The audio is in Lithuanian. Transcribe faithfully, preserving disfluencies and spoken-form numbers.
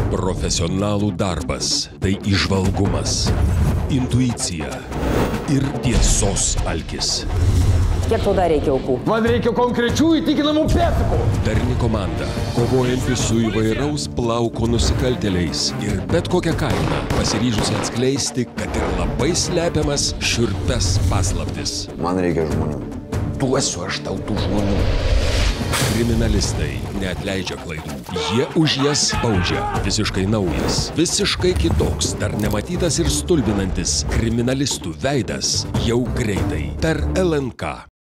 Profesionalų darbas – tai įžvalgumas, intuicija ir tiesos alkis. Kiek tau dar reikia aukų? Man reikia konkrečių įtikinamų pėdsakų. Darni komanda, kovojanti su įvairaus plauko nusikaltėliais ir bet kokią kainą pasiryžusi atskleisti, kad ir labai slepiamas šiurpias paslaptis. Man reikia žmonių. Duosiu aš tau tų žmonių. Kriminalistai neatleidžia klaidų. Jie už jas baudžia. Visiškai naujas, visiškai kitoks, dar nematytas ir stulbinantis kriminalistų veidas jau greitai per L N K.